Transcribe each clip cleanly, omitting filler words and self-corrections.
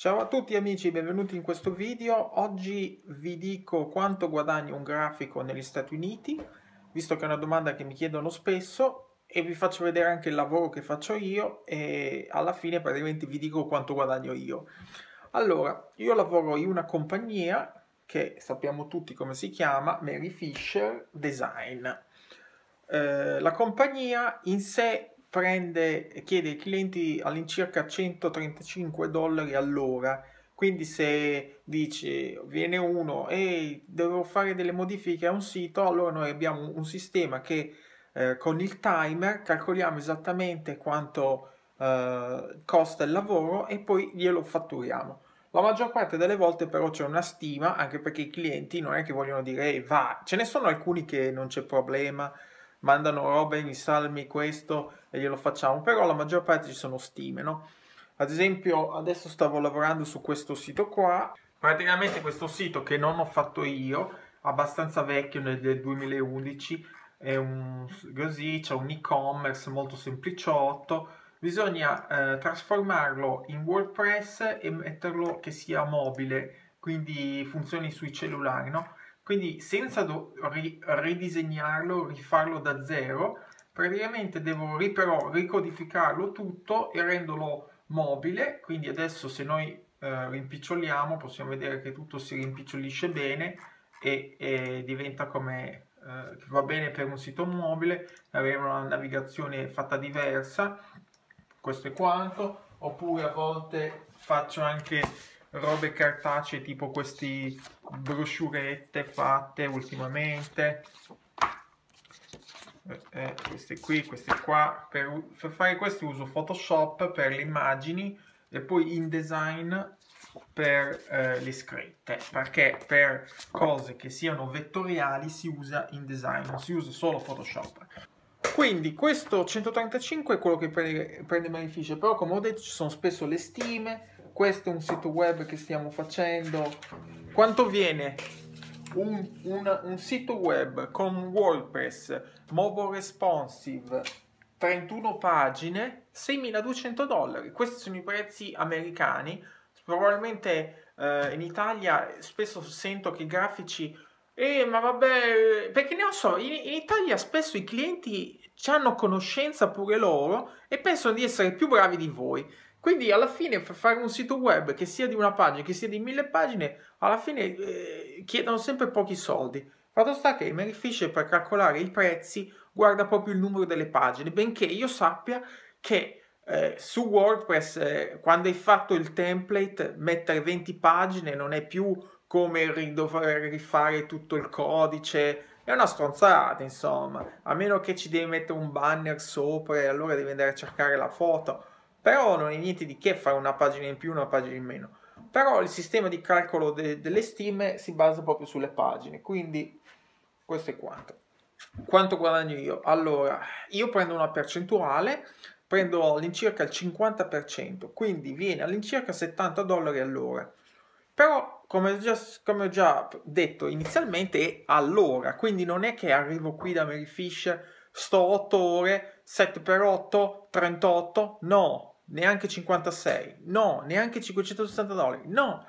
Ciao a tutti amici, benvenuti in questo video. Oggi vi dico quanto guadagna un grafico negli Stati Uniti, visto che è una domanda che mi chiedono spesso, e vi faccio vedere anche il lavoro che faccio io e alla fine praticamente vi dico quanto guadagno io. Allora, io lavoro in una compagnia che sappiamo tutti come si chiama, Mary Fisher Design. La compagnia in sé chiede ai clienti all'incirca $135 all'ora. Quindi se dice, viene uno e devo fare delle modifiche a un sito, allora noi abbiamo un sistema che con il timer calcoliamo esattamente quanto costa il lavoro e poi glielo fatturiamo. La maggior parte delle volte però c'è una stima, anche perché i clienti non è che vogliono dire va, ce ne sono alcuni che non c'è problema, mandano robe, installami questo e glielo facciamo, però la maggior parte ci sono stime, no? Ad esempio, adesso stavo lavorando su questo sito qua, praticamente questo sito che non ho fatto io, abbastanza vecchio, del 2011, è così, c'è un e-commerce molto sempliciotto, bisogna trasformarlo in WordPress e metterlo che sia mobile, quindi funzioni sui cellulari, no? Quindi senza ridisegnarlo, rifarlo da zero, praticamente devo però ricodificarlo tutto e renderlo mobile. Quindi adesso se noi rimpiccioliamo possiamo vedere che tutto si rimpicciolisce bene e diventa come che va bene per un sito mobile, avere una navigazione fatta diversa. Questo è quanto. Oppure a volte faccio anche robe cartacee tipo questi broschurette fatte ultimamente, queste qui, queste qua. Per fare questo uso Photoshop per le immagini e poi InDesign per le scritte, perché per cose che siano vettoriali si usa InDesign, non si usa solo Photoshop. Quindi questo 135 è quello che prende beneficio, però come ho detto ci sono spesso le stime. Questo è un sito web che stiamo facendo. Quanto viene un sito web con WordPress, mobile responsive, 31 pagine, $6.200? Questi sono i prezzi americani. Probabilmente in Italia spesso sento che i grafici ma vabbè, perché ne lo so, in Italia spesso i clienti hanno conoscenza pure loro e pensano di essere più bravi di voi. Quindi alla fine per fare un sito web che sia di una pagina, che sia di 1000 pagine, alla fine chiedono sempre pochi soldi. Fatto sta che Mary Fisher per calcolare i prezzi guarda proprio il numero delle pagine, benché io sappia che su WordPress quando hai fatto il template mettere 20 pagine non è più come dover rifare tutto il codice, è una stronzata, insomma, a meno che ci devi mettere un banner sopra e allora devi andare a cercare la foto, però non è niente di che fare una pagina in più, una pagina in meno. Però il sistema di calcolo delle stime si basa proprio sulle pagine, quindi questo è quanto. Quanto guadagno io? Allora, io prendo una percentuale, prendo all'incirca il 50%, quindi viene all'incirca $70 all'ora. Però, come ho già detto inizialmente, è all'ora, quindi non è che arrivo qui da Mary Fisher, sto 8 ore, 7 per 8, 38, no, neanche 56, no, neanche $560, no.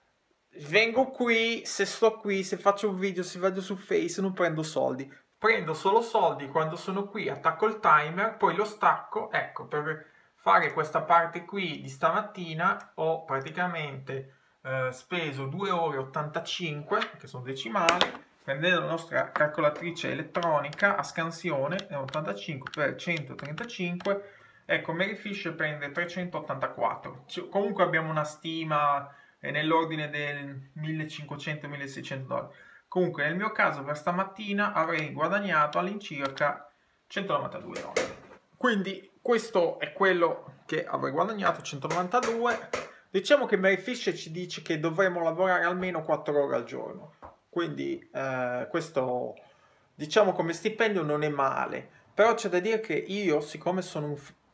Vengo qui, se sto qui, se faccio un video, se vado su Face, non prendo soldi. Prendo solo soldi quando sono qui, attacco il timer, poi lo stacco. Ecco, per fare questa parte qui di stamattina ho praticamente speso 2 ore 85, che sono decimali. Prendendo la nostra calcolatrice elettronica a scansione, è 85 per 135, ecco, Mary Fisher prende 384. Comunque abbiamo una stima nell'ordine del 1500-1600 dollari. Comunque nel mio caso per stamattina avrei guadagnato all'incirca $192. Quindi questo è quello che avrei guadagnato, 192. Diciamo che Mary Fisher ci dice che dovremmo lavorare almeno 4 ore al giorno. Quindi questo, diciamo, come stipendio non è male. Però c'è da dire che io, siccome sono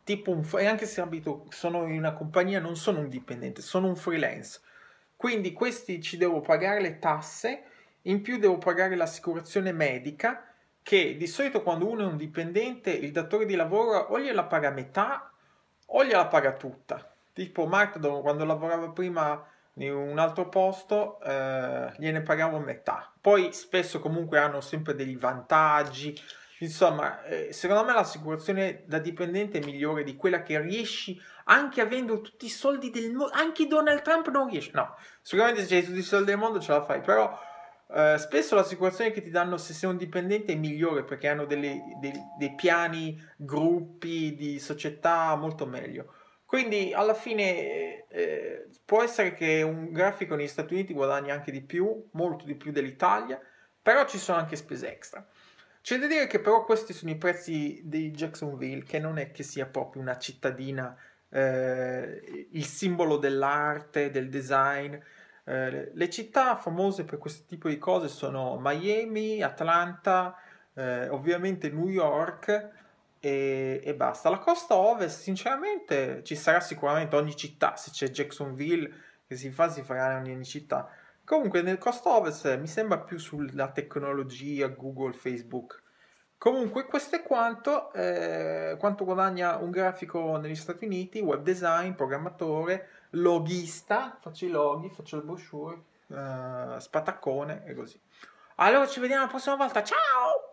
e anche se sono in una compagnia, non sono un dipendente, sono un freelance. Quindi questi ci devo pagare le tasse, in più devo pagare l'assicurazione medica, che di solito quando uno è un dipendente il datore di lavoro o gliela paga a metà o gliela paga tutta. Tipo Mastodon, quando lavoravo prima in un altro posto, gliene pagavo metà. Poi spesso comunque hanno sempre dei vantaggi. Insomma, secondo me l'assicurazione da dipendente è migliore di quella che riesci anche avendo tutti i soldi del mondo. Anche Donald Trump non riesce. No, sicuramente se hai tutti i soldi del mondo ce la fai, però spesso l'assicurazione che ti danno se sei un dipendente è migliore perché hanno dei piani, gruppi di società molto meglio. Quindi alla fine può essere che un grafico negli Stati Uniti guadagni anche di più, molto di più dell'Italia, però ci sono anche spese extra. C'è da dire che però questi sono i prezzi di Jacksonville, che non è che sia proprio una cittadina, il simbolo dell'arte, del design. Le città famose per questo tipo di cose sono Miami, Atlanta, ovviamente New York e basta. La costa ovest, sinceramente, ci sarà sicuramente ogni città, se c'è Jacksonville che si farà in ogni città. Comunque nel costa ovest mi sembra più sulla tecnologia, Google, Facebook. Comunque questo è quanto guadagna un grafico negli Stati Uniti, web design, programmatore, loghista, faccio i loghi, faccio le brochure, spataccone e così. Allora ci vediamo la prossima volta, ciao!